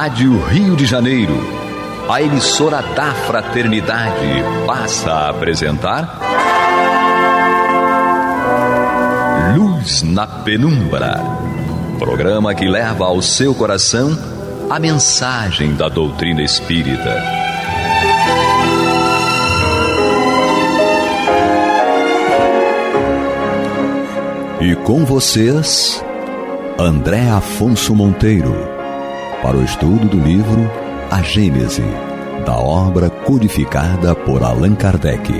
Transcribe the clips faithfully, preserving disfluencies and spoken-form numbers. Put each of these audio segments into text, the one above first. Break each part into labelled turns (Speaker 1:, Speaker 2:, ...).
Speaker 1: Rádio Rio de Janeiro, a emissora da Fraternidade, passa a apresentar Luz na Penumbra, programa que leva ao seu coração a mensagem da doutrina espírita. E com vocês, André Afonso Monteiro, para o estudo do livro A Gênese, da obra codificada por Allan Kardec.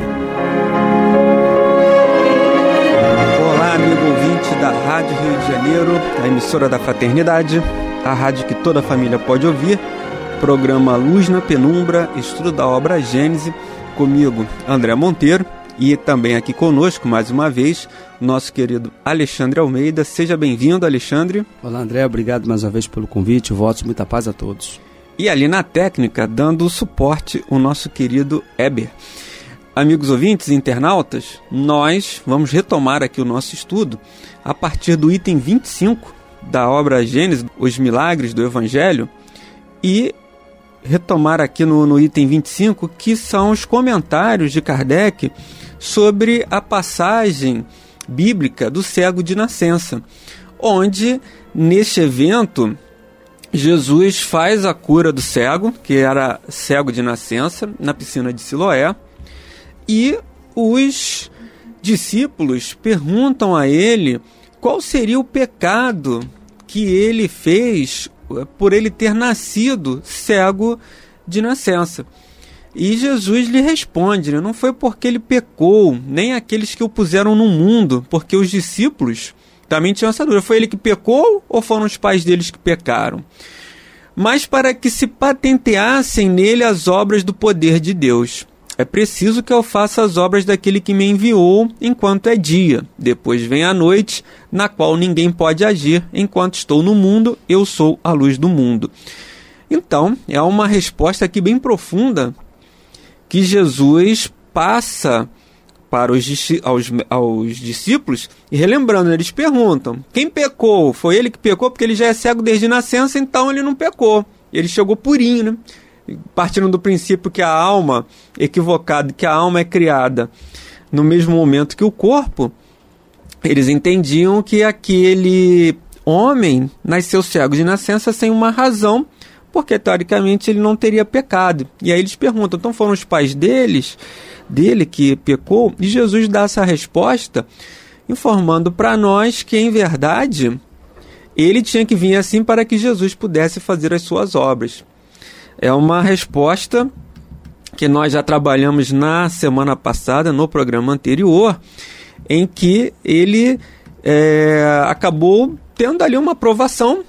Speaker 2: Olá, amigo ouvinte da Rádio Rio de Janeiro, a emissora da Fraternidade, a rádio que toda a família pode ouvir, programa Luz na Penumbra, estudo da obra A Gênese, comigo, André Monteiro, e também aqui conosco, mais uma vez, nosso querido Alexandre Almeida. Seja bem-vindo, Alexandre.
Speaker 3: Olá, André, obrigado mais uma vez pelo convite, votos, muita paz a todos.
Speaker 2: E ali na técnica, dando o suporte, o nosso querido Eber. Amigos ouvintes e internautas, nós vamos retomar aqui o nosso estudo a partir do item vinte e cinco da obra Gênesis, os milagres do Evangelho, e retomar aqui no, no item vinte e cinco, que são os comentários de Kardec sobre a passagem bíblica do cego de nascença, onde, neste evento, Jesus faz a cura do cego, que era cego de nascença, na piscina de Siloé, e os discípulos perguntam a ele qual seria o pecado que ele fez por ele ter nascido cego de nascença. E Jesus lhe responde, né? Não foi porque ele pecou, nem aqueles que o puseram no mundo, porque os discípulos também tinham essa dúvida. Foi ele que pecou ou foram os pais deles que pecaram? Mas para que se patenteassem nele as obras do poder de Deus. É preciso que eu faça as obras daquele que me enviou enquanto é dia. Depois vem a noite, na qual ninguém pode agir. Enquanto estou no mundo, eu sou a luz do mundo. Então, é uma resposta aqui bem profunda que Jesus passa para os, aos, aos discípulos, e relembrando, eles perguntam, quem pecou? Foi ele que pecou, porque ele já é cego desde nascença, então ele não pecou. Ele chegou purinho, né? Partindo do princípio que a alma, equivocado, que a alma é criada no mesmo momento que o corpo, eles entendiam que aquele homem nasceu cego de nascença sem uma razão, porque teoricamente ele não teria pecado. E aí eles perguntam, então foram os pais deles, dele que pecou? E Jesus dá essa resposta, informando para nós que, em verdade, ele tinha que vir assim para que Jesus pudesse fazer as suas obras. É uma resposta que nós já trabalhamos na semana passada, no programa anterior, em que ele é, acabou tendo ali uma aprovação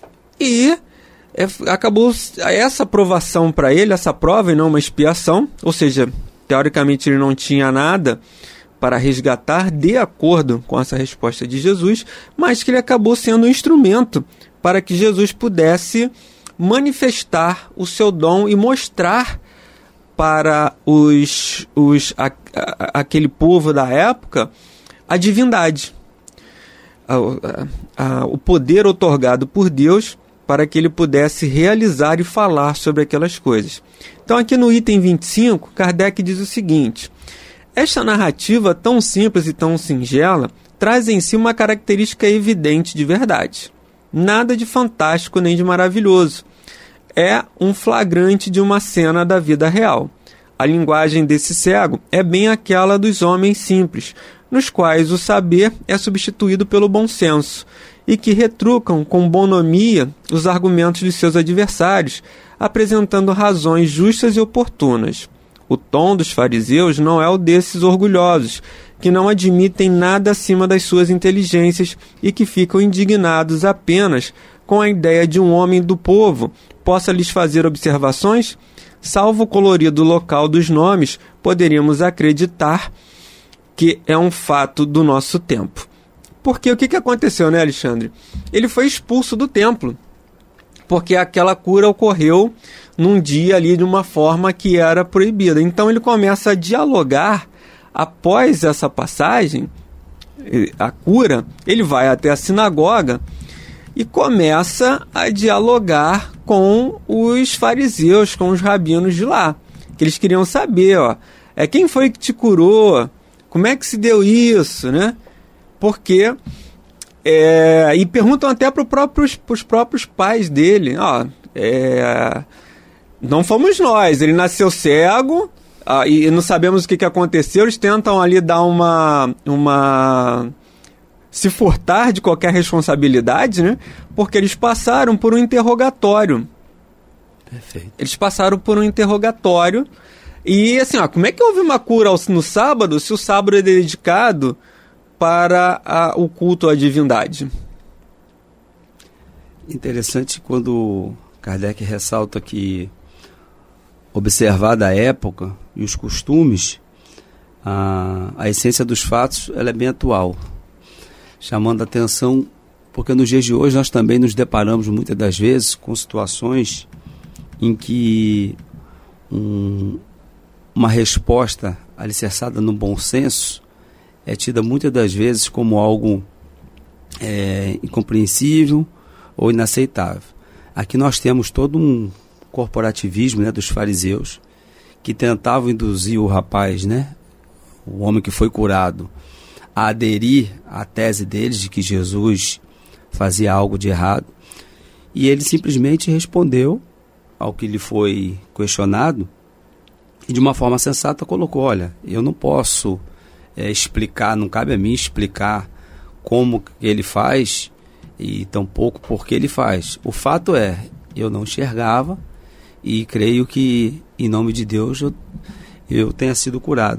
Speaker 2: e é, acabou essa aprovação para ele, essa prova e não uma expiação, ou seja, teoricamente ele não tinha nada para resgatar de acordo com essa resposta de Jesus, mas que ele acabou sendo um instrumento para que Jesus pudesse manifestar o seu dom e mostrar para os, os, a, a, aquele povo da época a divindade, a, a, a, o poder otorgado por Deus para que ele pudesse realizar e falar sobre aquelas coisas. Então aqui no item vinte e cinco, Kardec diz o seguinte: esta narrativa tão simples e tão singela traz em si uma característica evidente de verdade. Nada de fantástico nem de maravilhoso. É um flagrante de uma cena da vida real. A linguagem desse cego é bem aquela dos homens simples, nos quais o saber é substituído pelo bom senso, e que retrucam com bonomia os argumentos de seus adversários, apresentando razões justas e oportunas. O tom dos fariseus não é o desses orgulhosos, que não admitem nada acima das suas inteligências e que ficam indignados apenas com a ideia de um homem do povo possa lhes fazer observações. Salvo o colorido local dos nomes, poderíamos acreditar que é um fato do nosso tempo. Porque o que, que aconteceu, né, Alexandre? Ele foi expulso do templo, porque aquela cura ocorreu num dia ali de uma forma que era proibida. Então ele começa a dialogar após essa passagem, a cura, ele vai até a sinagoga e começa a dialogar com os fariseus, com os rabinos de lá, que eles queriam saber, ó, é, quem foi que te curou? Como é que se deu isso, né? Porque, é, e perguntam até para próprios, os próprios pais dele, ó, é, não fomos nós, ele nasceu cego, ah, e não sabemos o que, que aconteceu, eles tentam ali dar uma, uma... se furtar de qualquer responsabilidade, né? Porque eles passaram por um interrogatório.
Speaker 3: Perfeito.
Speaker 2: Eles passaram por um interrogatório e, assim, ó, como é que houve uma cura no sábado se o sábado é dedicado para a, o culto à divindade?
Speaker 3: Interessante quando Kardec ressalta que, observada a época e os costumes, a, a essência dos fatos ela é bem atual, chamando a atenção, porque nos dias de hoje nós também nos deparamos muitas das vezes com situações em que um, uma resposta alicerçada no bom senso é tida muitas das vezes como algo é, incompreensível ou inaceitável. Aqui nós temos todo um corporativismo, né, dos fariseus, que tentavam induzir o rapaz, né, o homem que foi curado, a aderir à tese deles de que Jesus fazia algo de errado. E ele simplesmente respondeu ao que lhe foi questionado e de uma forma sensata colocou, olha, eu não posso é, explicar, não cabe a mim explicar como ele faz e tampouco por que ele faz. O fato é, eu não enxergava e creio que em nome de Deus eu, eu tenha sido curado.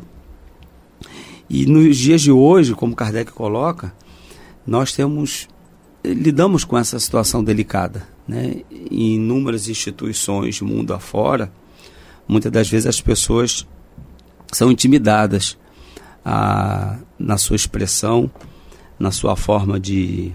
Speaker 3: E nos dias de hoje, como Kardec coloca, nós temos, lidamos com essa situação delicada, né? Em inúmeras instituições, mundo afora, muitas das vezes as pessoas são intimidadas a, na sua expressão, na sua forma de,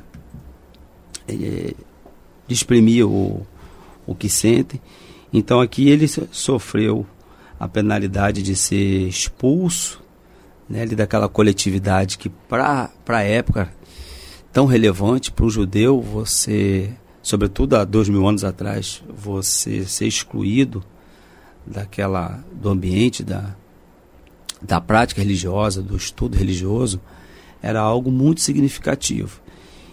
Speaker 3: de exprimir o, o que sentem. Então aqui ele sofreu a penalidade de ser expulso, né, daquela coletividade que para a época tão relevante para o judeu, você, sobretudo há dois mil anos atrás, você ser excluído daquela, do ambiente, da, da prática religiosa, do estudo religioso, era algo muito significativo.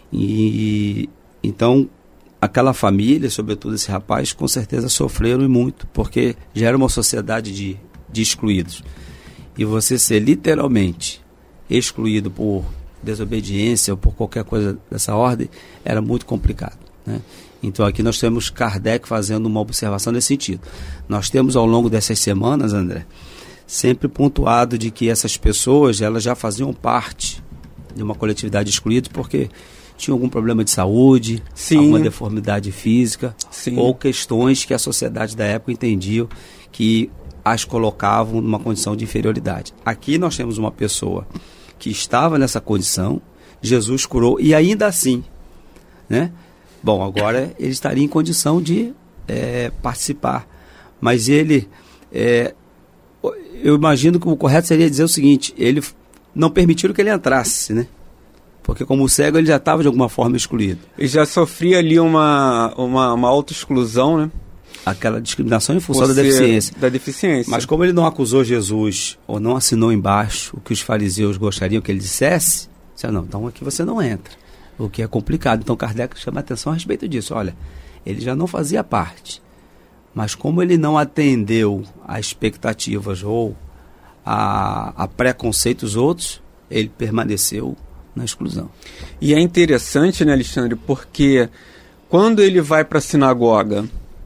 Speaker 3: E então aquela família, sobretudo esse rapaz, com certeza sofreram e muito, porque já era uma sociedade de, de excluídos. E você ser literalmente excluído por desobediência ou por qualquer coisa dessa ordem, era muito complicado, né? Então aqui nós temos Kardec fazendo uma observação nesse sentido. Nós temos ao longo dessas semanas, André, sempre pontuado de que essas pessoas, elas já faziam parte de uma coletividade excluída porque tinham algum problema de saúde, Sim. alguma deformidade física, Sim. ou questões que a sociedade da época entendia que as colocavam numa condição de inferioridade. Aqui nós temos uma pessoa que estava nessa condição, Jesus curou, e ainda assim, né? Bom, agora ele estaria em condição de é, participar, mas ele, é, eu imagino que o correto seria dizer o seguinte, ele não permitiram que ele entrasse, né? Porque como cego ele já estava de alguma forma excluído. Ele
Speaker 2: já sofria ali uma, uma, uma autoexclusão, né?
Speaker 3: Aquela discriminação em função da deficiência.
Speaker 2: da deficiência.
Speaker 3: Mas como ele não acusou Jesus, ou não assinou embaixo o que os fariseus gostariam que ele dissesse, disse, não, então aqui você não entra, o que é complicado. Então Kardec chama a atenção a respeito disso. Olha, ele já não fazia parte, mas como ele não atendeu a expectativas ou a, a preconceitos outros, ele permaneceu na exclusão.
Speaker 2: E é interessante, né, Alexandre, porque quando ele vai para a sinagoga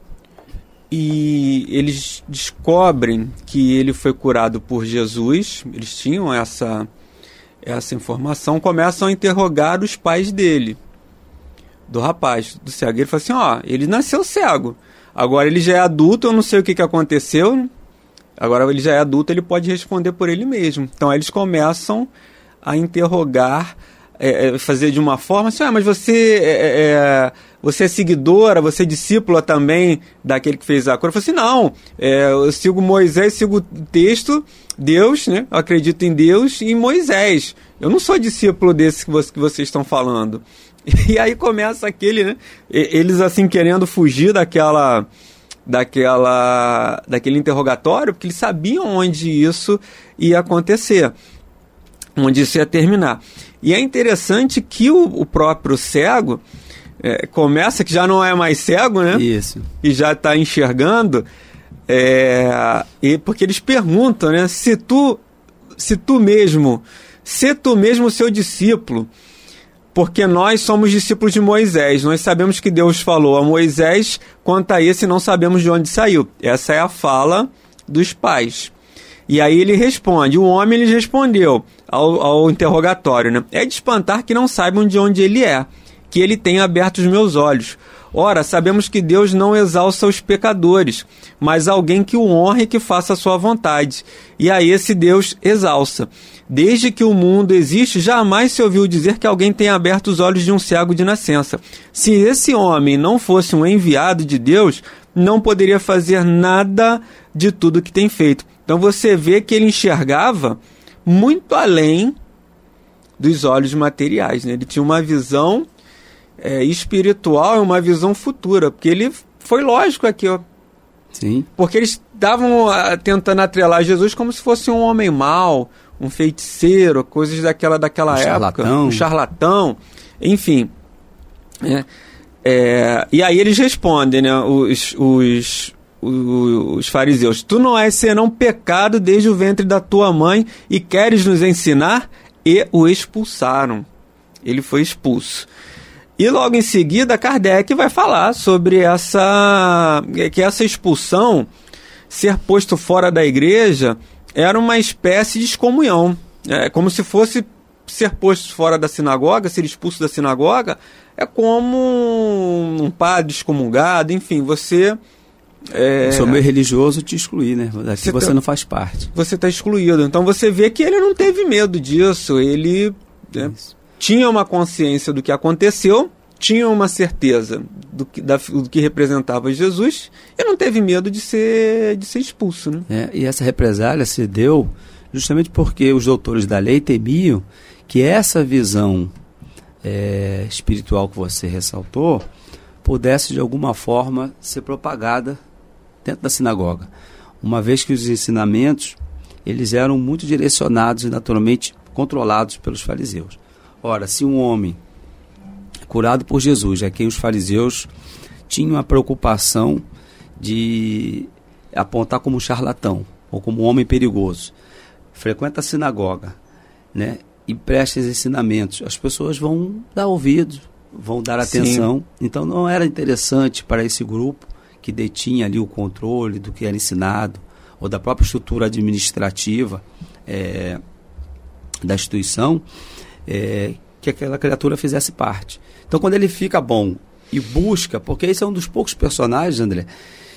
Speaker 2: e eles descobrem que ele foi curado por Jesus, eles tinham essa, essa informação, começam a interrogar os pais dele, do rapaz, do cego. Ele fala assim, ó, ele nasceu cego, agora ele já é adulto, eu não sei o que, que aconteceu, agora ele já é adulto, ele pode responder por ele mesmo. Então eles começam a interrogar, é, fazer de uma forma assim, ah, mas você é, é, você é seguidora, você é discípula também daquele que fez a cura? Eu falei assim, não, é, eu sigo Moisés, sigo o texto, Deus, né? Eu acredito em Deus e em Moisés. Eu não sou discípulo desse que, você, que vocês estão falando. E aí começa aquele, né? Eles assim querendo fugir daquela, daquela, daquele interrogatório, porque eles sabiam onde isso ia acontecer, onde isso ia terminar. E é interessante que o, o próprio cego é, começa, que já não é mais cego, né?
Speaker 3: Isso.
Speaker 2: E já está enxergando, é, e porque eles perguntam, né? Se tu, se tu mesmo, se tu mesmo seu discípulo, porque nós somos discípulos de Moisés, nós sabemos que Deus falou a Moisés, quanto a esse não sabemos de onde saiu. Essa é a fala dos pais. E aí ele responde, o homem lhes respondeu ao, ao interrogatório, né? É de espantar que não saibam de onde ele é, que ele tenha aberto os meus olhos. Ora, sabemos que Deus não exalça os pecadores, mas alguém que o honre e que faça a sua vontade. E a esse Deus exalça. Desde que o mundo existe, jamais se ouviu dizer que alguém tenha aberto os olhos de um cego de nascença. Se esse homem não fosse um enviado de Deus, não poderia fazer nada de tudo que tem feito. Então você vê que ele enxergava muito além dos olhos materiais, né? Ele tinha uma visão é, espiritual e uma visão futura, porque ele foi lógico aqui, ó.
Speaker 3: Sim.
Speaker 2: Porque eles estavam uh, tentando atrelar Jesus como se fosse um homem mau, um feiticeiro, coisas daquela, daquela
Speaker 3: um
Speaker 2: época,
Speaker 3: charlatão.
Speaker 2: um charlatão, enfim. É, é, e aí eles respondem, né, os, os, os, os fariseus, tu não és senão pecado desde o ventre da tua mãe e queres nos ensinar? E o expulsaram. Ele foi expulso. E logo em seguida Kardec vai falar sobre essa, que essa expulsão, ser posto fora da igreja, era uma espécie de excomunhão. É como se fosse ser posto fora da sinagoga, ser expulso da sinagoga, é como um padre excomungado, enfim, você... É,
Speaker 3: o seu meio religioso te excluir, né? Daqui você, você tá, não faz parte.
Speaker 2: Você está excluído. Então você vê que ele não teve medo disso, ele né, tinha uma consciência do que aconteceu, tinha uma certeza do que, da, do que representava Jesus e não teve medo de ser, de ser expulso. Né?
Speaker 3: É, e essa represália se deu justamente porque os doutores da lei temiam que essa visão é, espiritual que você ressaltou pudesse de alguma forma ser propagada dentro da sinagoga, uma vez que os ensinamentos eles eram muito direcionados e naturalmente controlados pelos fariseus. Ora, se um homem curado por Jesus, a quem os fariseus tinham a preocupação de apontar como charlatão ou como homem perigoso, frequenta a sinagoga, né, e presta esses ensinamentos, as pessoas vão dar ouvidos, vão dar atenção. Sim. Então não era interessante para esse grupo que detinha ali o controle do que era ensinado ou da própria estrutura administrativa é, da instituição é, que aquela criatura fizesse parte. Então quando ele fica bom e busca, porque esse é um dos poucos personagens, André,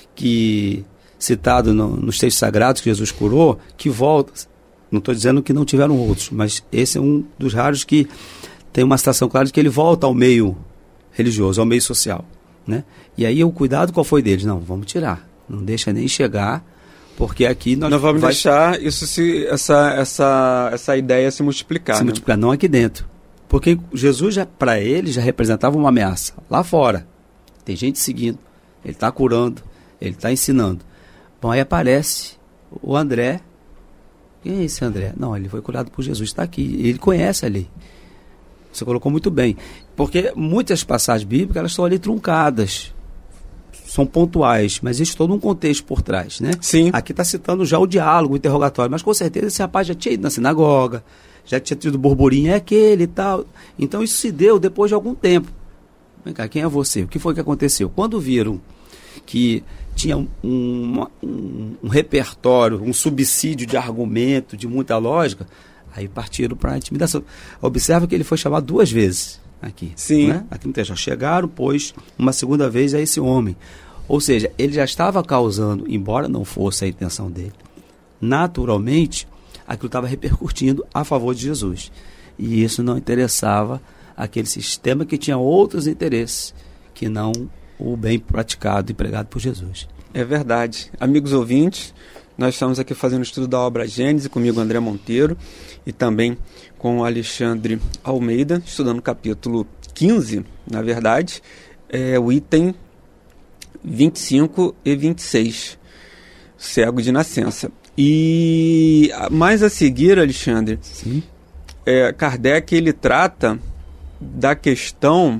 Speaker 3: que citado no, nos textos sagrados que Jesus curou, que volta, não estou dizendo que não tiveram outros, mas esse é um dos raros que tem uma citação clara de que ele volta ao meio religioso, ao meio social, né? E aí o cuidado qual foi deles? Não, vamos tirar, não deixa nem chegar, porque aqui nós
Speaker 2: não vamos
Speaker 3: vai...
Speaker 2: deixar isso se, essa, essa, essa ideia se multiplicar.
Speaker 3: Se
Speaker 2: né?
Speaker 3: multiplicar, não aqui dentro. Porque Jesus, já, para ele, já representava uma ameaça. Lá fora, tem gente seguindo, ele está curando, ele está ensinando. Bom, aí aparece o André. Quem é esse André? Não, ele foi curado por Jesus, está aqui, ele conhece ali. Você colocou muito bem. Porque muitas passagens bíblicas, elas estão ali truncadas. São pontuais, mas existe todo um contexto por trás, né?
Speaker 2: Sim.
Speaker 3: Aqui está citando já o diálogo, o interrogatório, mas com certeza esse rapaz já tinha ido na sinagoga, já tinha tido burburinho, é aquele e tal. Então isso se deu depois de algum tempo. Vem cá, quem é você? O que foi que aconteceu? Quando viram que tinha um, um, um, um repertório, um subsídio de argumento, de muita lógica, aí partiram para a intimidação. Observa que ele foi chamado duas vezes aqui.
Speaker 2: Sim.
Speaker 3: Né? Aqui no texto. Chegaram, pois, uma segunda vez a esse homem. Ou seja, ele já estava causando, embora não fosse a intenção dele, naturalmente, aquilo estava repercutindo a favor de Jesus. E isso não interessava aquele sistema que tinha outros interesses, que não o bem praticado e pregado por Jesus.
Speaker 2: É verdade. Amigos ouvintes, nós estamos aqui fazendo o estudo da obra Gênesis, comigo André Monteiro, e também com o Alexandre Almeida, estudando o capítulo quinze, na verdade, é o item vinte e cinco e vinte e seis, cego de nascença. E mais a seguir, Alexandre,
Speaker 3: Sim.
Speaker 2: É, Kardec ele trata da questão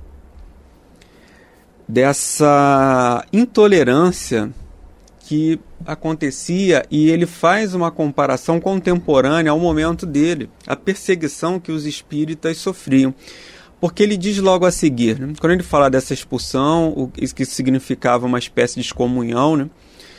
Speaker 2: dessa intolerância que acontecia, e ele faz uma comparação contemporânea ao momento dele, a perseguição que os espíritas sofriam. Porque ele diz logo a seguir, né, quando ele fala dessa expulsão, o que significava uma espécie de excomunhão, né,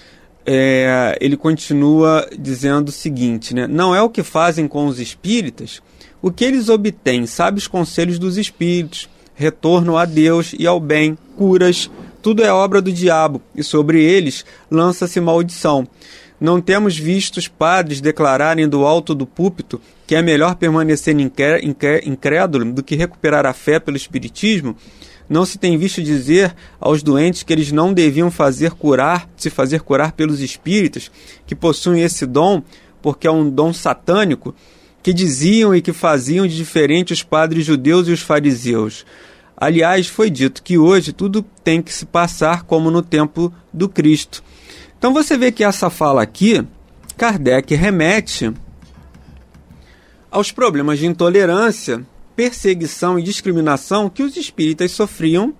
Speaker 2: é, ele continua dizendo o seguinte, né, não é o que fazem com os espíritas, o que eles obtêm, sabe os conselhos dos espíritos, retorno a Deus e ao bem, curas, tudo é obra do diabo, e sobre eles lança-se maldição. Não temos visto os padres declararem do alto do púlpito que é melhor permanecer incrédulo do que recuperar a fé pelo espiritismo? Não se tem visto dizer aos doentes que eles não deviam fazer curar, se fazer curar pelos espíritas, que possuem esse dom, porque é um dom satânico, que diziam e que faziam de diferente os padres judeus e os fariseus. Aliás, foi dito que hoje tudo tem que se passar como no tempo do Cristo. Então você vê que essa fala aqui, Kardec remete aos problemas de intolerância, perseguição e discriminação que os espíritas sofriam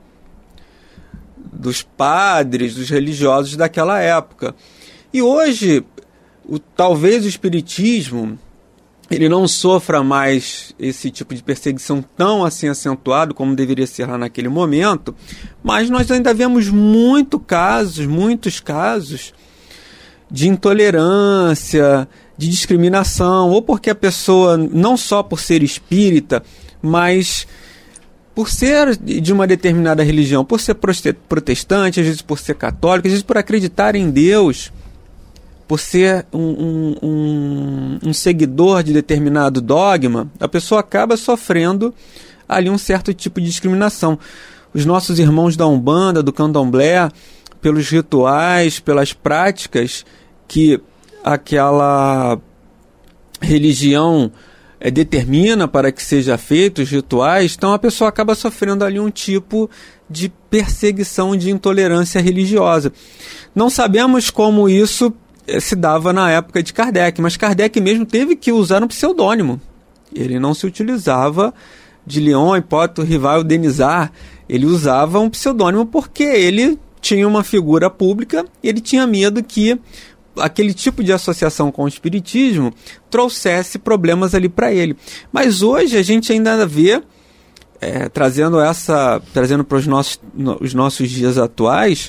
Speaker 2: dos padres, dos religiosos daquela época. E hoje, o, talvez o espiritismo ele não sofra mais esse tipo de perseguição tão assim acentuado como deveria ser lá naquele momento, mas nós ainda vemos muito casos, muitos casos de intolerância, de discriminação, ou porque a pessoa, não só por ser espírita, mas por ser de uma determinada religião, por ser protestante, às vezes por ser católico, às vezes por acreditar em Deus, por ser um, um, um, um seguidor de determinado dogma, a pessoa acaba sofrendo ali um certo tipo de discriminação. Os nossos irmãos da Umbanda, do Candomblé, pelos rituais, pelas práticas que aquela religião é, determina para que seja feito, os rituais, então a pessoa acaba sofrendo ali um tipo de perseguição, de intolerância religiosa. Não sabemos como isso se dava na época de Kardec, mas Kardec mesmo teve que usar um pseudônimo. Ele não se utilizava de Leon, Hipólito, Rivail, Denisard. Ele usava um pseudônimo porque ele tinha uma figura pública e ele tinha medo que aquele tipo de associação com o espiritismo trouxesse problemas ali para ele. Mas hoje a gente ainda vê, é, trazendo essa, trazendo para os nossos, os nossos dias atuais,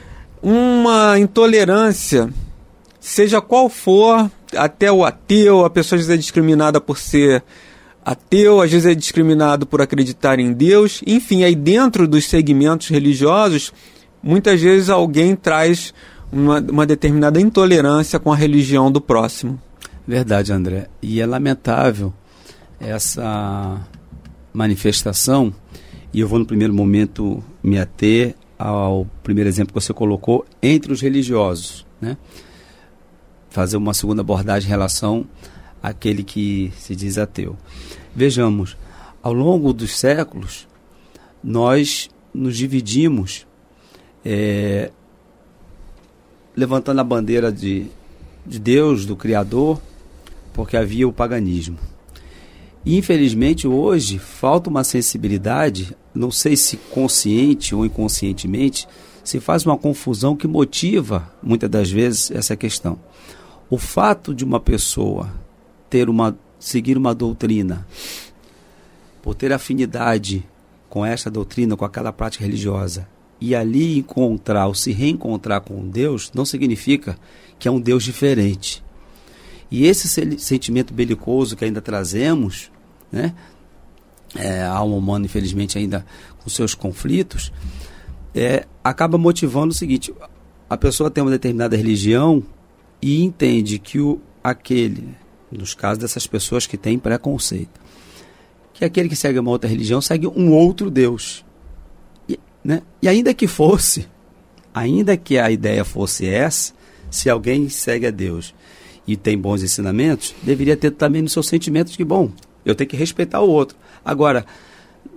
Speaker 2: uma intolerância, seja qual for, até o ateu, a pessoa às vezes é discriminada por ser ateu, às vezes é discriminado por acreditar em Deus, enfim, aí dentro dos segmentos religiosos, muitas vezes alguém traz uma, uma determinada intolerância com a religião do próximo.
Speaker 3: Verdade, André. E é lamentável essa manifestação, e eu vou no primeiro momento me ater ao primeiro exemplo que você colocou, entre os religiosos, né? Fazer uma segunda abordagem em relação àquele que se diz ateu. Vejamos, ao longo dos séculos, nós nos dividimos, é, levantando a bandeira de, de Deus, do Criador, porque havia o paganismo. E, infelizmente, hoje, falta uma sensibilidade, não sei se consciente ou inconscientemente, se faz uma confusão que motiva, muitas das vezes, essa questão. O fato de uma pessoa ter uma, seguir uma doutrina, por ter afinidade com esta doutrina, com aquela prática religiosa, e ali encontrar ou se reencontrar com Deus, não significa que é um Deus diferente. E esse sentimento belicoso que ainda trazemos, né, é, a alma humana, infelizmente, ainda com seus conflitos, é, acaba motivando o seguinte: a pessoa tem uma determinada religião e entende que o, aquele, nos casos dessas pessoas que têm preconceito, que aquele que segue uma outra religião segue um outro Deus. E, né? E ainda que fosse, ainda que a ideia fosse essa, se alguém segue a Deus e tem bons ensinamentos, deveria ter também no seu sentimento de que, bom, eu tenho que respeitar o outro. Agora,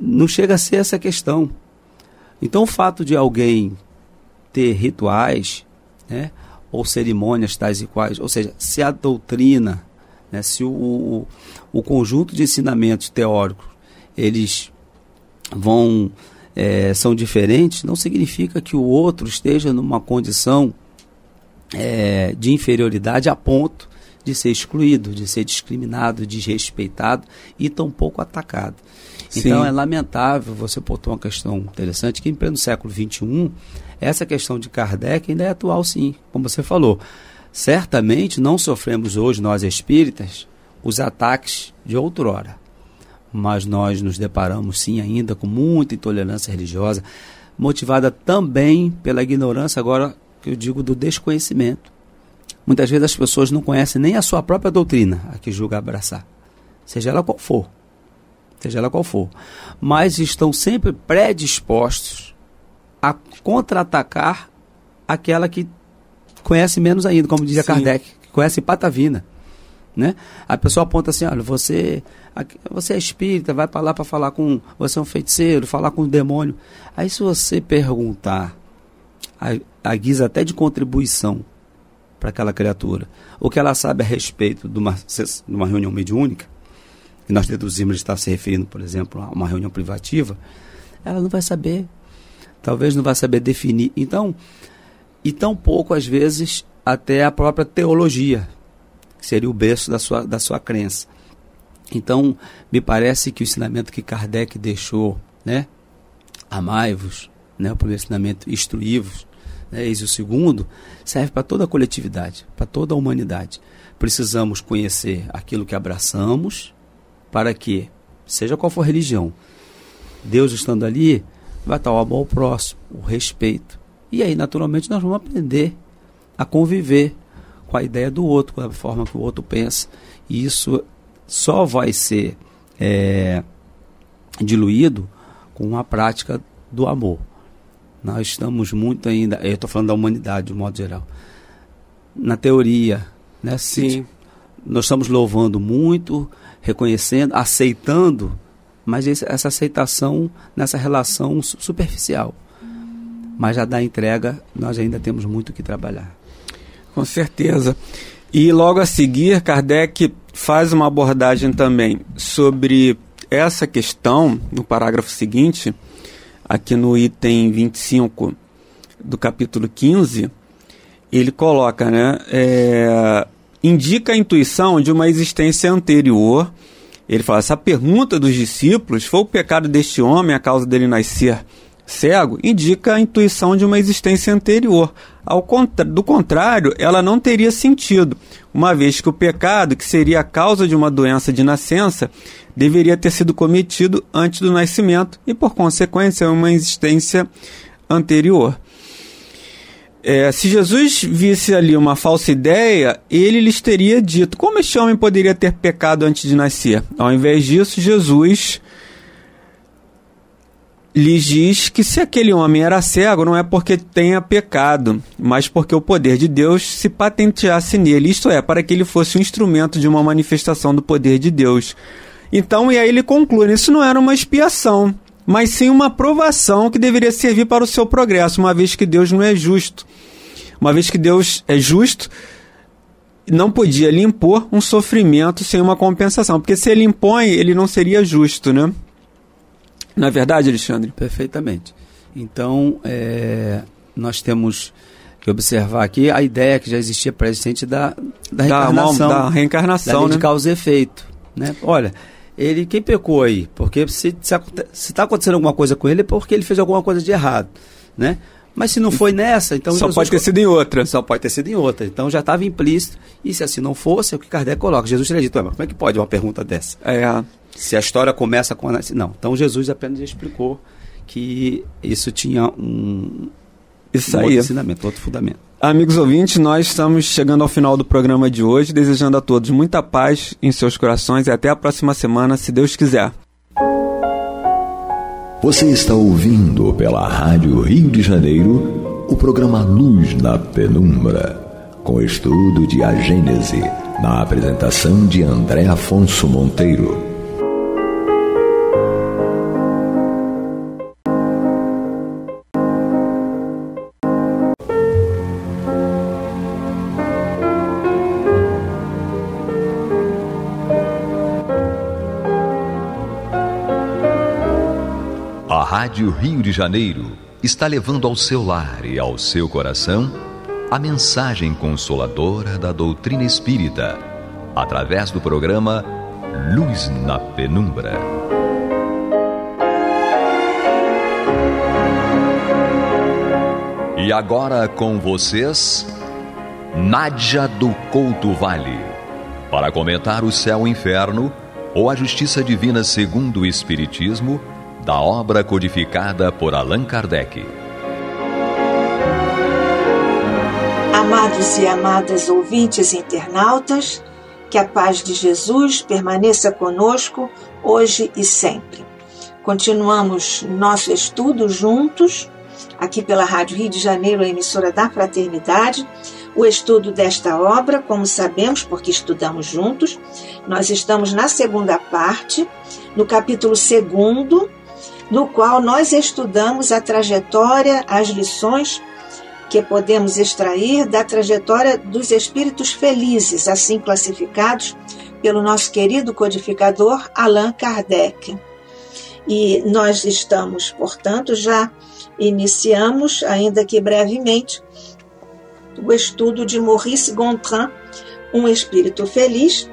Speaker 3: não chega a ser essa questão. Então o fato de alguém ter rituais, né, ou cerimônias tais e quais, ou seja, se a doutrina, né, se o, o, o conjunto de ensinamentos teóricos, eles vão, é, são diferentes, não significa que o outro esteja numa condição é, de inferioridade a ponto de ser excluído, de ser discriminado, desrespeitado e tampouco atacado.
Speaker 2: Sim.
Speaker 3: Então é lamentável, você botou uma questão interessante, que em pleno século vinte e um, essa questão de Kardec ainda é atual sim, como você falou. Certamente não sofremos hoje, nós espíritas, os ataques de outrora, mas nós nos deparamos sim ainda com muita intolerância religiosa, motivada também pela ignorância, agora que eu digo do desconhecimento. Muitas vezes as pessoas não conhecem nem a sua própria doutrina, a que julga abraçar, seja ela qual for, seja ela qual for, mas estão sempre predispostos a contra-atacar aquela que conhece menos ainda, como dizia Sim. Kardec, que conhece patavina, né? A pessoa aponta assim, olha, você, você é espírita, vai para lá para falar com, você é um feiticeiro, falar com o demônio. Aí se você perguntar, a, a guisa até de contribuição para aquela criatura, o que ela sabe a respeito de uma, de uma reunião mediúnica, que nós deduzimos estar se referindo, por exemplo, a uma reunião privativa, ela não vai saber, talvez não vai saber definir. Então, e tão pouco, às vezes, até a própria teologia, que seria o berço da sua, da sua crença. Então, me parece que o ensinamento que Kardec deixou, né, amai-vos, né, o primeiro ensinamento, instruí-vos, né, eis o segundo, serve para toda a coletividade, para toda a humanidade. Precisamos conhecer aquilo que abraçamos, para que, seja qual for a religião, Deus estando ali, vai estar o amor ao próximo, o respeito. E aí, naturalmente, nós vamos aprender a conviver com a ideia do outro, com a forma que o outro pensa. E isso só vai ser é, diluído com a prática do amor. Nós estamos muito ainda, eu estou falando da humanidade de modo geral, na teoria, né?
Speaker 2: Sim.
Speaker 3: Nós estamos louvando muito, reconhecendo, aceitando, mas esse, essa aceitação nessa relação superficial. Mas já da entrega, nós ainda temos muito que trabalhar.
Speaker 2: Com certeza. E logo a seguir, Kardec faz uma abordagem também sobre essa questão, no parágrafo seguinte, aqui no item vinte e cinco do capítulo quinze, ele coloca, né, é, indica a intuição de uma existência anterior. Ele fala, essa pergunta dos discípulos, foi o pecado deste homem a causa dele nascer cego, indica a intuição de uma existência anterior. Ao contra- do contrário, ela não teria sentido, uma vez que o pecado, que seria a causa de uma doença de nascença, deveria ter sido cometido antes do nascimento e, por consequência, uma existência anterior. É, se Jesus visse ali uma falsa ideia, ele lhes teria dito, como este homem poderia ter pecado antes de nascer? Ao invés disso, Jesus lhes diz que se aquele homem era cego, não é porque tenha pecado, mas porque o poder de Deus se patenteasse nele, isto é, para que ele fosse um instrumento de uma manifestação do poder de Deus. Então, e aí ele conclui, isso não era uma expiação, mas sim uma provação que deveria servir para o seu progresso, uma vez que Deus não é justo. Uma vez que Deus é justo, não podia lhe impor um sofrimento sem uma compensação, porque se ele impõe, ele não seria justo, né? Não é verdade, Alexandre?
Speaker 3: Perfeitamente. Então, é, nós temos que observar aqui a ideia que já existia presente da, da reencarnação.
Speaker 2: Da, da reencarnação,
Speaker 3: da lei
Speaker 2: né?
Speaker 3: de causa e efeito. Né? Olha, ele, quem pecou aí? Porque se está acontecendo alguma coisa com ele, é porque ele fez alguma coisa de errado. Né? Mas se não foi nessa, então...
Speaker 2: Só
Speaker 3: Jesus
Speaker 2: pode ter sido em outra.
Speaker 3: Só pode ter sido em outra. Então já estava implícito. E se assim não fosse, é o que Kardec coloca. Jesus teria dito, mas como é que pode uma pergunta dessa?
Speaker 2: É...
Speaker 3: Se a história começa com... A... Não, então Jesus apenas explicou que isso tinha um,
Speaker 2: isso
Speaker 3: um
Speaker 2: aí.
Speaker 3: outro ensinamento, outro fundamento.
Speaker 2: Amigos ouvintes, nós estamos chegando ao final do programa de hoje, desejando a todos muita paz em seus corações e até a próxima semana, se Deus quiser.
Speaker 1: Você está ouvindo pela Rádio Rio de Janeiro o programa Luz na Penumbra, com estudo de A Gênese, na apresentação de André Afonso Monteiro. Rádio Rio de Janeiro está levando ao seu lar e ao seu coração a mensagem consoladora da doutrina espírita, através do programa Luz na Penumbra. E agora com vocês, Nádia do Couto Vale, para comentar o céu e o inferno ou a justiça divina segundo o Espiritismo, da obra codificada por Allan Kardec.
Speaker 4: Amados e amadas ouvintes e internautas, que a paz de Jesus permaneça conosco hoje e sempre. Continuamos nosso estudo juntos, aqui pela Rádio Rio de Janeiro, a emissora da Fraternidade, o estudo desta obra, como sabemos, porque estudamos juntos. Nós estamos na segunda parte, no capítulo segundo, no qual nós estudamos a trajetória, as lições que podemos extrair da trajetória dos espíritos felizes, assim classificados pelo nosso querido codificador Allan Kardec. E nós estamos, portanto, já iniciamos, ainda que brevemente, o estudo de Maurice Gontran, um espírito feliz,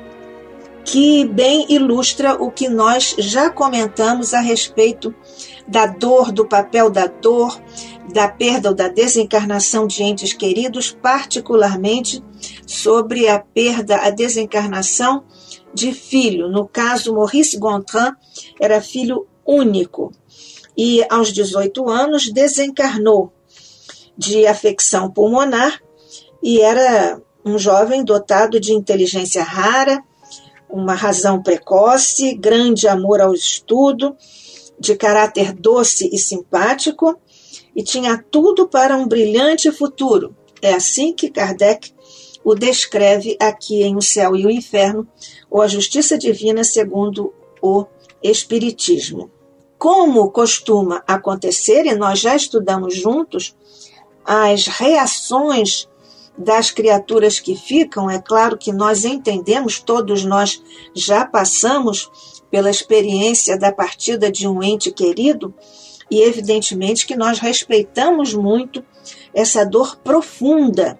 Speaker 4: que bem ilustra o que nós já comentamos a respeito da dor, do papel da dor, da perda ou da desencarnação de entes queridos, particularmente sobre a perda, a desencarnação de filho. No caso, Maurice Gontran era filho único e, aos dezoito anos, desencarnou de afecção pulmonar e era um jovem dotado de inteligência rara, uma razão precoce, grande amor ao estudo, de caráter doce e simpático, e tinha tudo para um brilhante futuro. É assim que Kardec o descreve aqui em O Céu e o Inferno, ou a Justiça Divina segundo o Espiritismo. Como costuma acontecer, e nós já estudamos juntos, as reações das criaturas que ficam, é claro que nós entendemos, todos nós já passamos pela experiência da partida de um ente querido e evidentemente que nós respeitamos muito essa dor profunda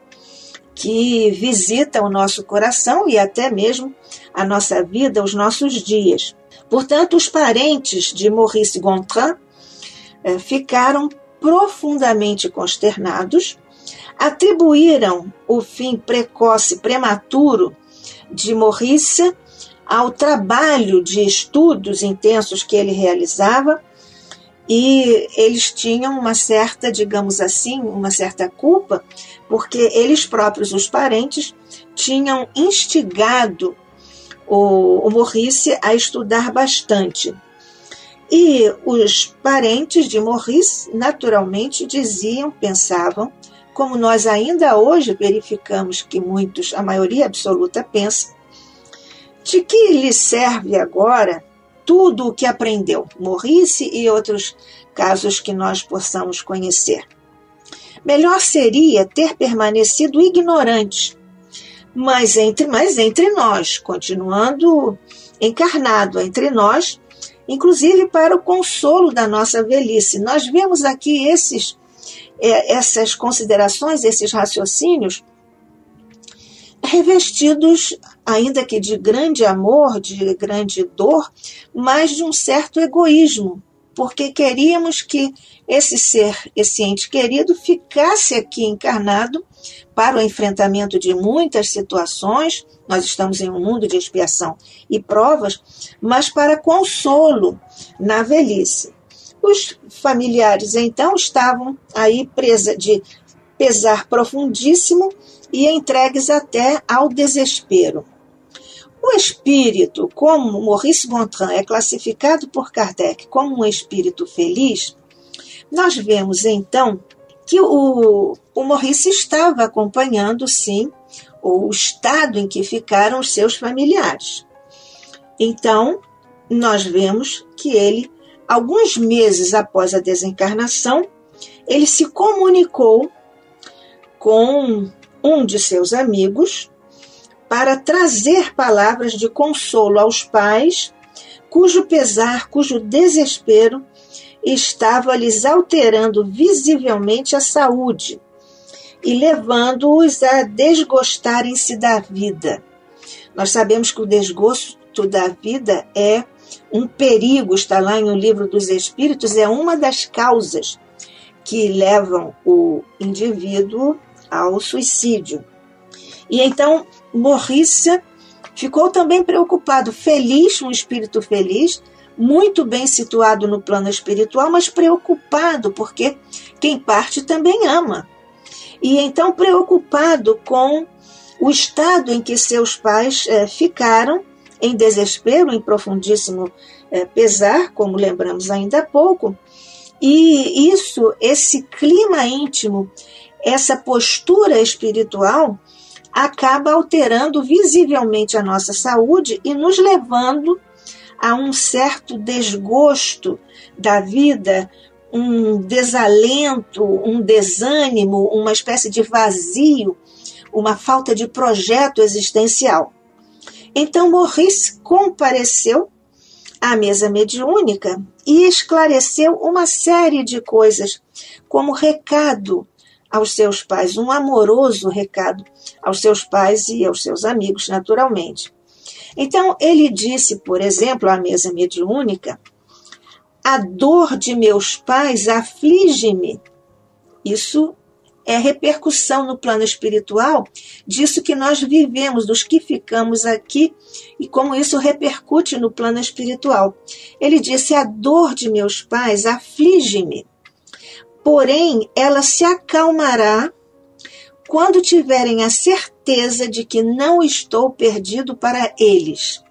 Speaker 4: que visita o nosso coração e até mesmo a nossa vida, os nossos dias. Portanto, os parentes de Maurice Gontran eh, ficaram profundamente consternados, atribuíram o fim precoce, prematuro de Maurice ao trabalho de estudos intensos que ele realizava, e eles tinham uma certa, digamos assim, uma certa culpa, porque eles próprios, os parentes, tinham instigado o, o Maurice a estudar bastante. E os parentes de Maurice, naturalmente, diziam, pensavam, como nós ainda hoje verificamos que muitos, a maioria absoluta, pensa, de que lhe serve agora tudo o que aprendeu, Maurice e outros casos que nós possamos conhecer. Melhor seria ter permanecido ignorante, mas entre, mas entre nós, continuando encarnado entre nós, inclusive para o consolo da nossa velhice. Nós vemos aqui esses essas considerações, esses raciocínios, revestidos, ainda que de grande amor, de grande dor, mas de um certo egoísmo, porque queríamos que esse ser, esse ente querido, ficasse aqui encarnado para o enfrentamento de muitas situações. Nós estamos em um mundo de expiação e provas, mas para consolo na velhice. Os familiares, então, estavam aí presa de pesar profundíssimo e entregues até ao desespero. O espírito, como Maurice Gontran é classificado por Kardec como um espírito feliz, nós vemos, então, que o, o Maurice estava acompanhando, sim, o estado em que ficaram os seus familiares. Então, nós vemos que ele, alguns meses após a desencarnação, ele se comunicou com um de seus amigos para trazer palavras de consolo aos pais, cujo pesar, cujo desespero estava lhes alterando visivelmente a saúde e levando-os a desgostarem-se da vida. Nós sabemos que o desgosto da vida é um perigo, está lá em O Livro dos Espíritos, é uma das causas que levam o indivíduo ao suicídio. E então Maurice ficou também preocupado, feliz, um espírito feliz, muito bem situado no plano espiritual, mas preocupado, porque quem parte também ama. E então preocupado com o estado em que seus pais eh, ficaram, em desespero, em profundíssimo eh, pesar, como lembramos ainda há pouco. E isso, esse clima íntimo, essa postura espiritual, acaba alterando visivelmente a nossa saúde e nos levando a um certo desgosto da vida, um desalento, um desânimo, uma espécie de vazio, uma falta de projeto existencial. Então Maurice compareceu à mesa mediúnica e esclareceu uma série de coisas, como recado aos seus pais, um amoroso recado aos seus pais e aos seus amigos, naturalmente. Então, ele disse, por exemplo, à mesa mediúnica: a dor de meus pais aflige-me. Isso é repercussão no plano espiritual disso que nós vivemos, dos que ficamos aqui, e como isso repercute no plano espiritual. Ele disse: a dor de meus pais aflige-me, porém ela se acalmará quando tiverem a certeza de que não estou perdido para eles.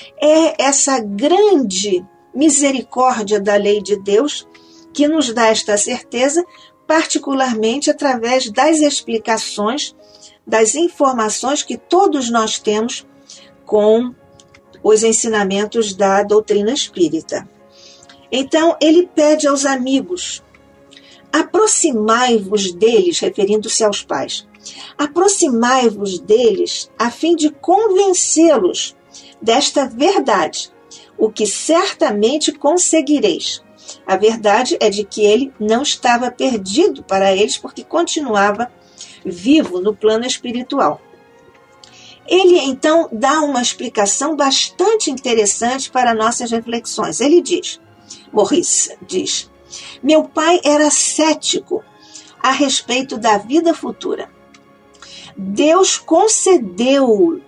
Speaker 4: É essa grande misericórdia da lei de Deus que nos dá esta certeza, particularmente através das explicações, das informações que todos nós temos com os ensinamentos da doutrina espírita. Então, ele pede aos amigos: aproximai-vos deles, referindo-se aos pais, aproximai-vos deles a fim de convencê-los desta verdade, o que certamente conseguireis. A verdade é de que ele não estava perdido para eles, porque continuava vivo no plano espiritual. Ele, então, dá uma explicação bastante interessante para nossas reflexões. Ele diz, Maurice diz: meu pai era cético a respeito da vida futura. Deus concedeu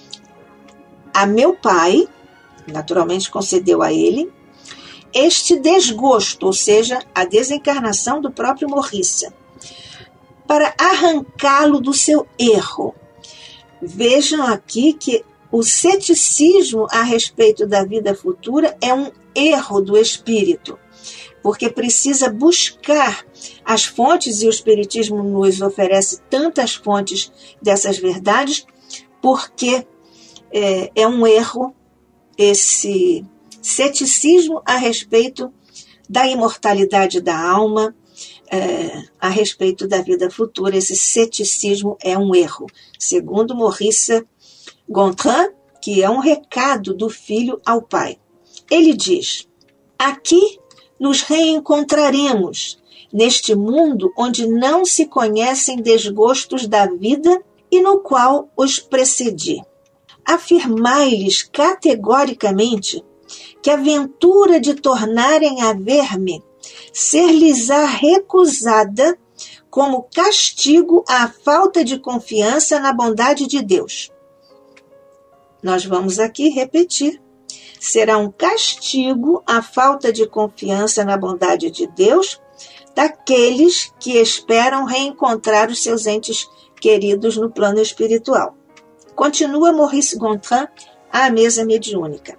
Speaker 4: a meu pai, naturalmente concedeu a ele, este desgosto, ou seja, a desencarnação do próprio Maurice, para arrancá-lo do seu erro. Vejam aqui que o ceticismo a respeito da vida futura é um erro do espírito, porque precisa buscar as fontes, e o Espiritismo nos oferece tantas fontes dessas verdades, porque é, é um erro esse ceticismo a respeito da imortalidade da alma, é, a respeito da vida futura. Esse ceticismo é um erro, segundo Maurice Gontran, que é um recado do filho ao pai. Ele diz: aqui nos reencontraremos, neste mundo onde não se conhecem desgostos da vida e no qual os precedi. Afirmai-lhes categoricamente que a ventura de tornarem a ver-me ser-lhes-á recusada como castigo à falta de confiança na bondade de Deus. Nós vamos aqui repetir. Será um castigo à falta de confiança na bondade de Deus daqueles que esperam reencontrar os seus entes queridos no plano espiritual. Continua Maurice Gontran à mesa mediúnica.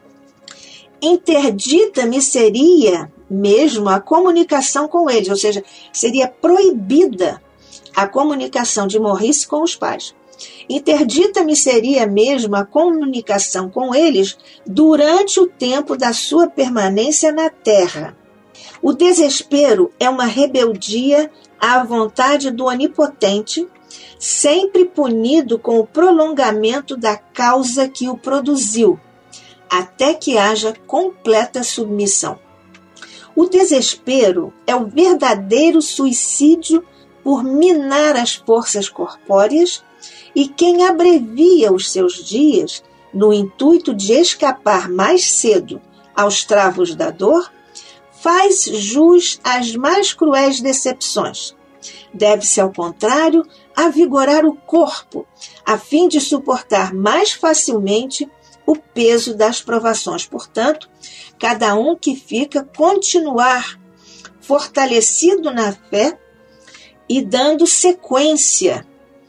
Speaker 4: Interdita me seria mesmo a comunicação com eles, ou seja, seria proibida a comunicação de Maurice com os pais. Interdita me seria mesmo a comunicação com eles durante o tempo da sua permanência na Terra. O desespero é uma rebeldia à vontade do Onipotente, sempre punido com o prolongamento da causa que o produziu, até que haja completa submissão. O desespero é o verdadeiro suicídio por minar as forças corpóreas, e quem abrevia os seus dias no intuito de escapar mais cedo aos travos da dor, faz jus às mais cruéis decepções. Deve-se, ao contrário, avigorar o corpo, a fim de suportar mais facilmente o peso das provações. Portanto, cada um que fica continuar fortalecido na fé e dando sequência,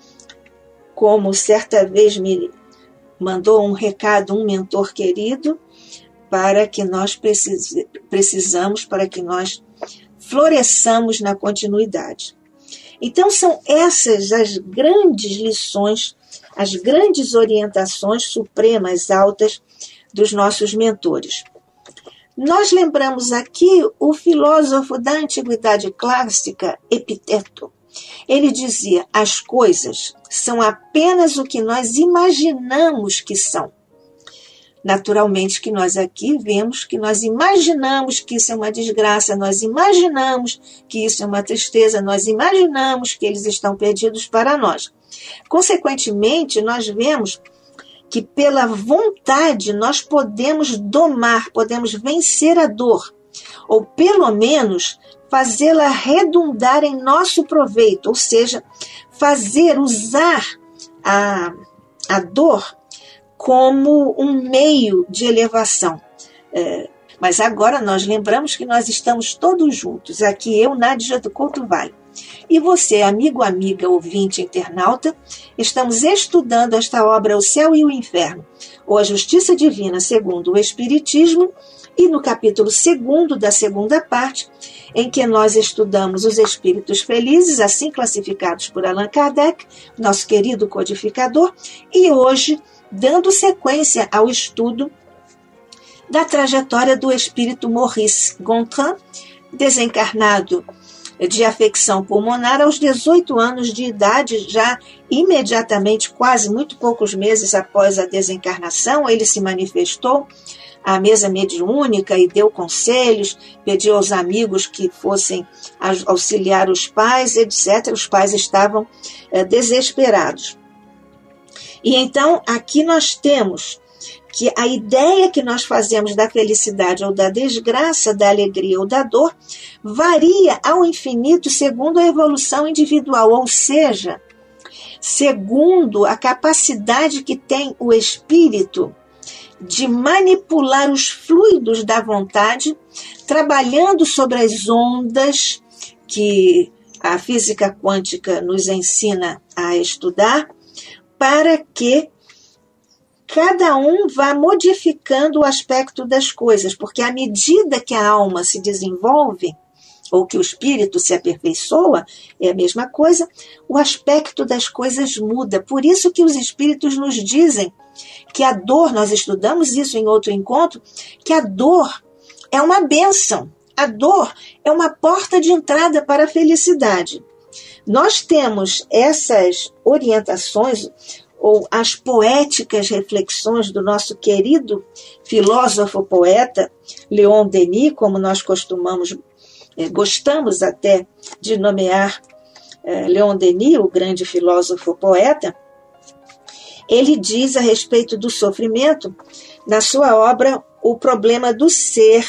Speaker 4: como certa vez me mandou um recado um mentor querido, para que nós precis, precisamos, para que nós floresçamos na continuidade. Então, são essas as grandes lições, as grandes orientações supremas altas dos nossos mentores. Nós lembramos aqui o filósofo da Antiguidade Clássica, Epiteto. Ele dizia: as coisas são apenas o que nós imaginamos que são. Naturalmente que nós aqui vemos que nós imaginamos que isso é uma desgraça, nós imaginamos que isso é uma tristeza, nós imaginamos que eles estão perdidos para nós. Consequentemente, nós vemos que pela vontade nós podemos domar, podemos vencer a dor, ou pelo menos fazê-la redundar em nosso proveito, ou seja, fazer, usar a, a dor como um meio de elevação. É, mas agora nós lembramos que nós estamos todos juntos, aqui eu, Nádia do Couto Vale. E você, amigo, amiga, ouvinte, internauta, estamos estudando esta obra O Céu e o Inferno, ou A Justiça Divina segundo o Espiritismo, e no capítulo segundo da segunda parte, em que nós estudamos os espíritos felizes, assim classificados por Allan Kardec, nosso querido codificador, e hoje dando sequência ao estudo da trajetória do espírito Maurice Gontran, desencarnado de afecção pulmonar aos dezoito anos de idade, já imediatamente, quase muito poucos meses após a desencarnação, ele se manifestou à mesa mediúnica e deu conselhos, pediu aos amigos que fossem auxiliar os pais, etcétera. Os pais estavam é, desesperados. E então, aqui nós temos que a ideia que nós fazemos da felicidade ou da desgraça, da alegria ou da dor, varia ao infinito segundo a evolução individual, ou seja, segundo a capacidade que tem o espírito de manipular os fluidos da vontade, trabalhando sobre as ondas que a física quântica nos ensina a estudar, para que cada um vá modificando o aspecto das coisas, porque à medida que a alma se desenvolve, ou que o espírito se aperfeiçoa, é a mesma coisa, o aspecto das coisas muda. Por isso que os espíritos nos dizem que a dor, nós estudamos isso em outro encontro, que a dor é uma bênção, a dor é uma porta de entrada para a felicidade. Nós temos essas orientações, ou as poéticas reflexões do nosso querido filósofo poeta Leon Denis, como nós costumamos, eh, gostamos até de nomear eh, Leon Denis, o grande filósofo poeta. Ele diz a respeito do sofrimento, na sua obra O Problema do Ser,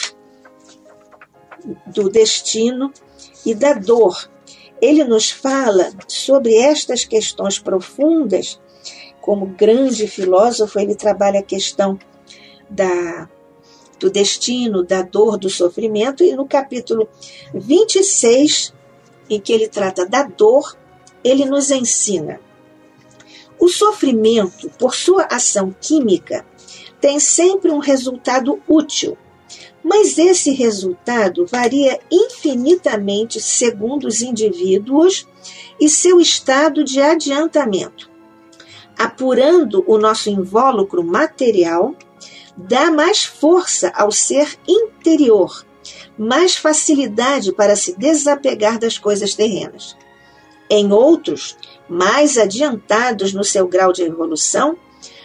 Speaker 4: do Destino e da Dor. Ele nos fala sobre estas questões profundas. Como grande filósofo, ele trabalha a questão da, do destino, da dor, do sofrimento, e no capítulo vinte e seis, em que ele trata da dor, ele nos ensina: o sofrimento, por sua ação química, tem sempre um resultado útil, mas esse resultado varia infinitamente segundo os indivíduos e seu estado de adiantamento. Apurando o nosso invólucro material, dá mais força ao ser interior, mais facilidade para se desapegar das coisas terrenas. Em outros, mais adiantados no seu grau de evolução,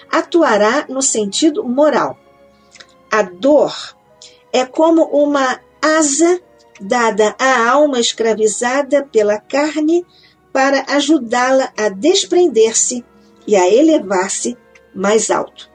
Speaker 4: atuará no sentido moral. A dor é como uma asa dada à alma escravizada pela carne para ajudá-la a desprender-se e a elevar-se mais alto.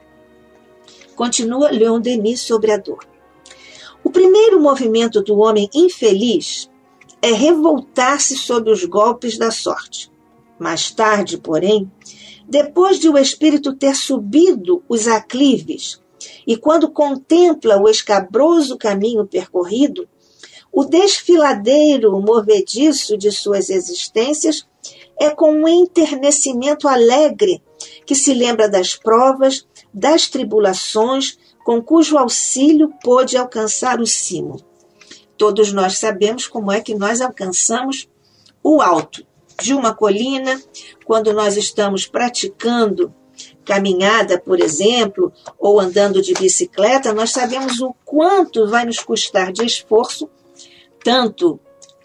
Speaker 4: Continua Leon Denis sobre a dor. O primeiro movimento do homem infeliz é revoltar-se sob os golpes da sorte. Mais tarde, porém, depois de o espírito ter subido os aclives e quando contempla o escabroso caminho percorrido, o desfiladeiro movediço de suas existências é com um enternecimento alegre que se lembra das provas, das tribulações, com cujo auxílio pôde alcançar o cimo. Todos nós sabemos como é que nós alcançamos o alto de uma colina, quando nós estamos praticando caminhada, por exemplo, ou andando de bicicleta, nós sabemos o quanto vai nos custar de esforço, tanto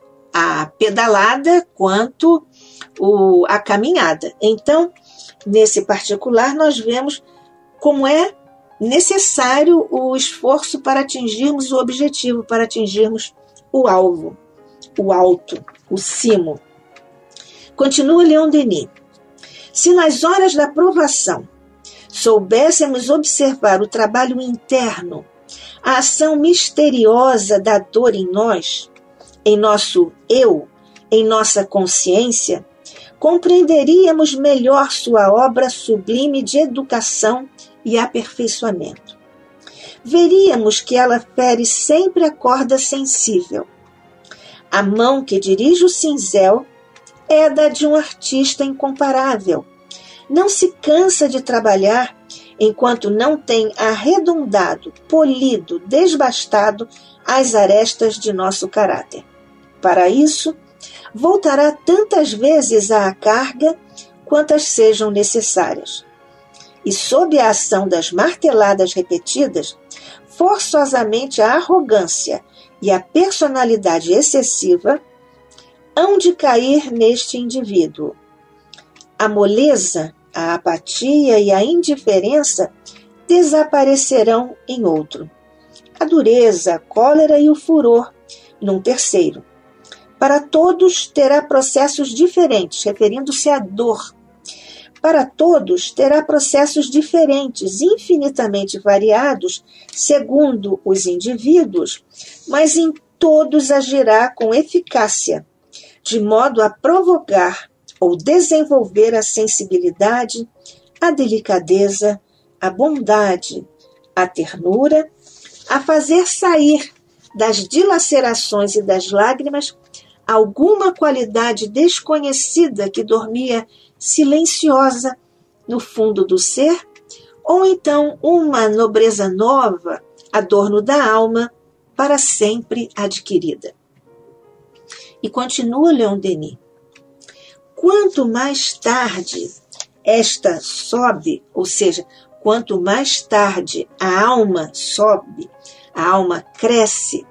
Speaker 4: a pedalada quanto o, a caminhada. Então, nesse particular, nós vemos como é necessário o esforço para atingirmos o objetivo, para atingirmos o alvo, o alto, o cimo. Continua Leon Denis. Se nas horas da provação soubéssemos observar o trabalho interno, a ação misteriosa da dor em nós, em nosso eu, em nossa consciência, compreenderíamos melhor sua obra sublime de educação e aperfeiçoamento. Veríamos que ela fere sempre a corda sensível. A mão que dirige o cinzel é a da de um artista incomparável. Não se cansa de trabalhar enquanto não tem arredondado, polido, desbastado as arestas de nosso caráter. Para isso, voltará tantas vezes à carga quantas sejam necessárias. E sob a ação das marteladas repetidas, forçosamente a arrogância e a personalidade excessiva hão de cair neste indivíduo. A moleza, a apatia e a indiferença desaparecerão em outro. A dureza, a cólera e o furor num terceiro. Para todos terá processos diferentes, referindo-se à dor. Para todos terá processos diferentes, infinitamente variados, segundo os indivíduos, mas em todos agirá com eficácia, de modo a provocar ou desenvolver a sensibilidade, a delicadeza, a bondade, a ternura, a fazer sair das dilacerações e das lágrimas alguma qualidade desconhecida que dormia silenciosa no fundo do ser, ou então uma nobreza nova, adorno da alma, para sempre adquirida. E continua Leon Denis. Quanto mais tarde esta sobe, ou seja, quanto mais tarde a alma sobe, a alma cresce,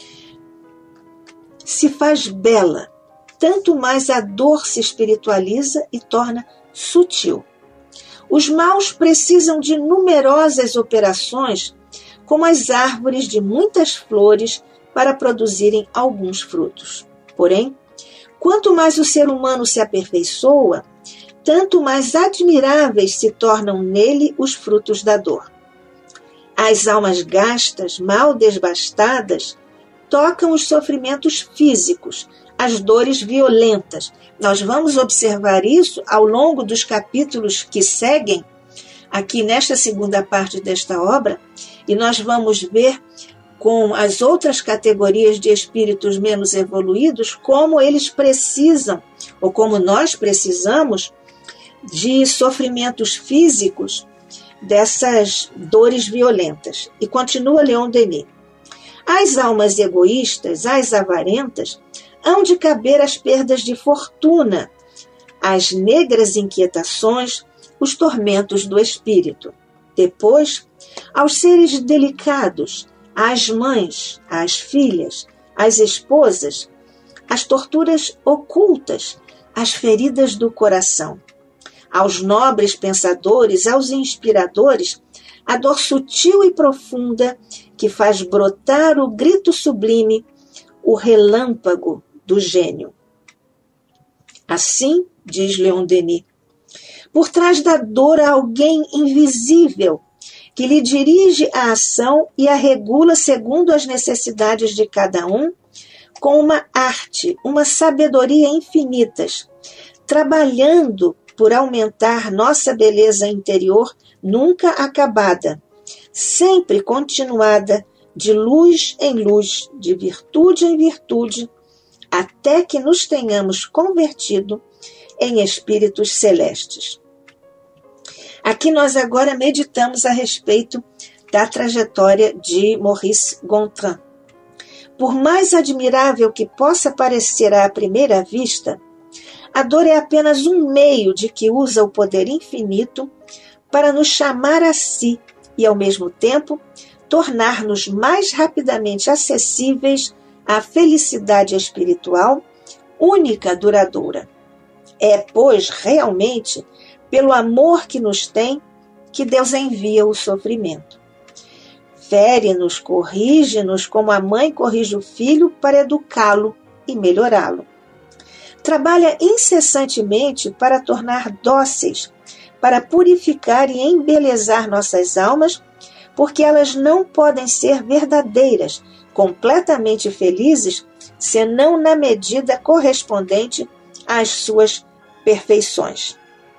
Speaker 4: se faz bela, tanto mais a dor se espiritualiza e torna sutil. Os maus precisam de numerosas operações, como as árvores de muitas flores, para produzirem alguns frutos. Porém, quanto mais o ser humano se aperfeiçoa, tanto mais admiráveis se tornam nele os frutos da dor. As almas gastas, mal desbastadas, tocam os sofrimentos físicos, as dores violentas. Nós vamos observar isso ao longo dos capítulos que seguem, aqui nesta segunda parte desta obra, e nós vamos ver com as outras categorias de espíritos menos evoluídos como eles precisam, ou como nós precisamos, de sofrimentos físicos dessas dores violentas. E continua Leon Denis. As almas egoístas, as avarentas, hão de caber as perdas de fortuna, as negras inquietações, os tormentos do espírito. Depois, aos seres delicados, às mães, às filhas, às esposas, as torturas ocultas, as feridas do coração. Aos nobres pensadores, aos inspiradores, a dor sutil e profunda que faz brotar o grito sublime, o relâmpago do gênio. Assim, diz Leon Denis, por trás da dor há alguém invisível que lhe dirige a ação e a regula segundo as necessidades de cada um, com uma arte, uma sabedoria infinitas, trabalhando por aumentar nossa beleza interior nunca acabada, sempre continuada, de luz em luz, de virtude em virtude, até que nos tenhamos convertido em espíritos celestes. Aqui nós agora meditamos a respeito da trajetória de Maurice Gontran. Por mais admirável que possa parecer à primeira vista, a dor é apenas um meio de que usa o poder infinito para nos chamar a si e, ao mesmo tempo, tornar-nos mais rapidamente acessíveis à felicidade espiritual, única duradoura. É, pois, realmente, pelo amor que nos tem, que Deus envia o sofrimento. Fere-nos, corrige-nos como a mãe corrige o filho para educá-lo e melhorá-lo. Trabalha incessantemente para tornar dóceis, para purificar e embelezar nossas almas, porque elas não podem ser verdadeiras, completamente felizes, senão na medida correspondente às suas perfeições.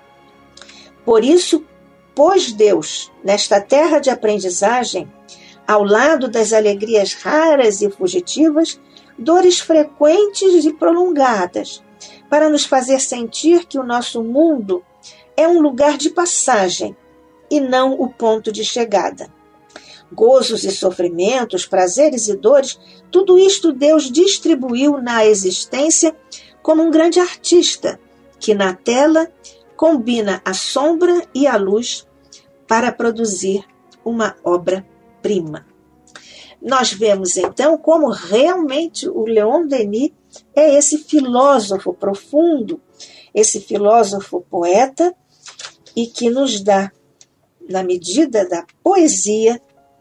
Speaker 4: Por isso, pôs Deus, nesta terra de aprendizagem, ao lado das alegrias raras e fugitivas, dores frequentes e prolongadas, para nos fazer sentir que o nosso mundo é um lugar de passagem e não o ponto de chegada. Gozos e sofrimentos, prazeres e dores, tudo isto Deus distribuiu na existência como um grande artista, que na tela combina a sombra e a luz para produzir uma obra-prima. Nós vemos então como realmente o Leon Denis é esse filósofo profundo, esse filósofo poeta, e que nos dá, na medida da poesia,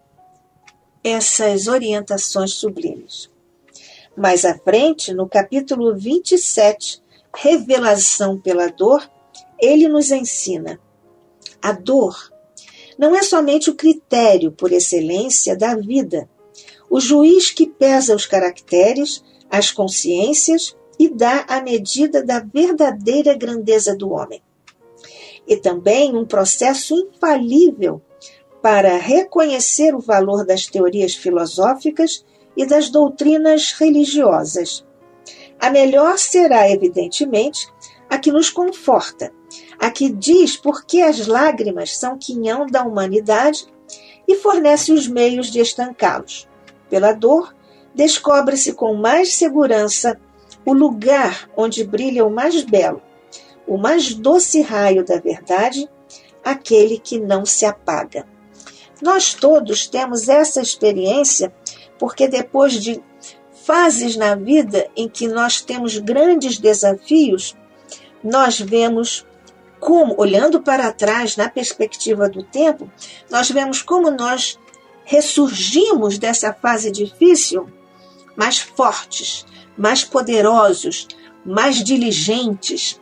Speaker 4: essas orientações sublimes. Mais à frente, no capítulo vinte e sete, Revelação pela Dor, ele nos ensina: a dor não é somente o critério por excelência da vida, o juiz que pesa os caracteres, as consciências e dá a medida da verdadeira grandeza do homem. E também um processo infalível para reconhecer o valor das teorias filosóficas e das doutrinas religiosas. A melhor será, evidentemente, a que nos conforta, a que diz por que as lágrimas são quinhão da humanidade e fornece os meios de estancá-los. Pela dor, descobre-se com mais segurança o lugar onde brilha o mais belo, o mais doce raio da verdade, aquele que não se apaga. Nós todos temos essa experiência porque depois de fases na vida em que nós temos grandes desafios, nós vemos como, olhando para trás na perspectiva do tempo, nós vemos como nós ressurgimos dessa fase difícil mais fortes, mais poderosos, mais diligentes,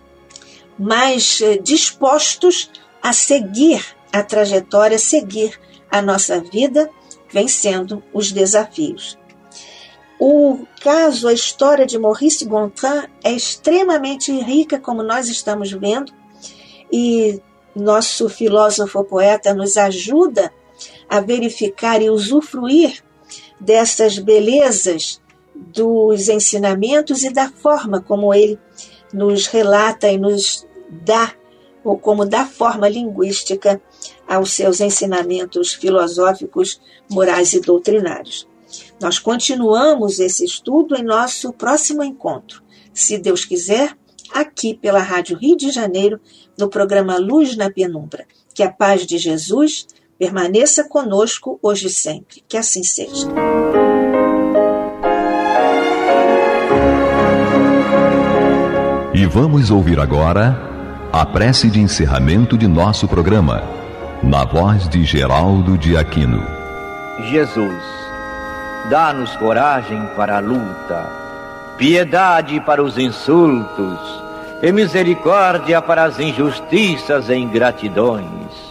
Speaker 4: mais eh, dispostos a seguir a trajetória, seguir a nossa vida, vencendo os desafios. O caso, a história de Maurice Gontran é extremamente rica, como nós estamos vendo, e nosso filósofo poeta nos ajuda a verificar e usufruir dessas belezas dos ensinamentos e da forma como ele nos relata e nos dá, ou como dá forma linguística aos seus ensinamentos filosóficos, morais e doutrinários. Nós continuamos esse estudo em nosso próximo encontro, se Deus quiser, aqui pela Rádio Rio de Janeiro, no programa Luz na Penumbra. Que a paz de Jesus permaneça conosco hoje e sempre. Que assim seja.
Speaker 1: E vamos ouvir agora a prece de encerramento de nosso programa. na voz de Geraldo de Aquino.
Speaker 5: Jesus, dá-nos coragem para a luta, piedade para os insultos e misericórdia para as injustiças e ingratidões.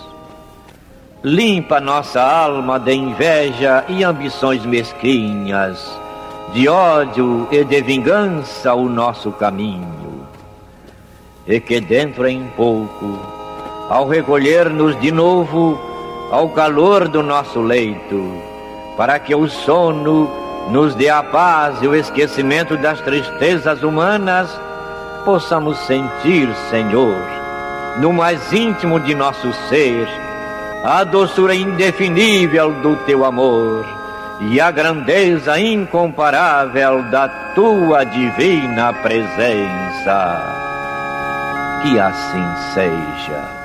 Speaker 5: Limpa nossa alma de inveja e ambições mesquinhas, de ódio e de vingança o nosso caminho. E que dentro em pouco, ao recolher-nos de novo ao calor do nosso leito, para que o sono nos dê a paz e o esquecimento das tristezas humanas, possamos sentir, Senhor, no mais íntimo de nosso ser, a doçura indefinível do Teu amor e a grandeza incomparável da Tua divina presença. Que assim seja.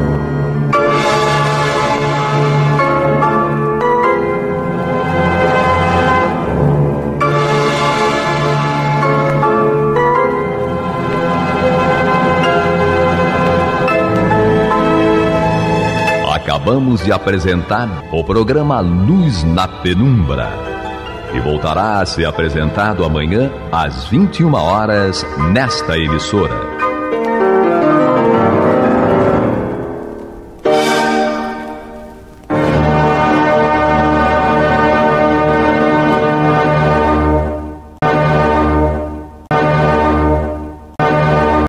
Speaker 1: Acabamos de apresentar o programa Luz na Penumbra, que voltará a ser apresentado amanhã às vinte e uma horas nesta emissora.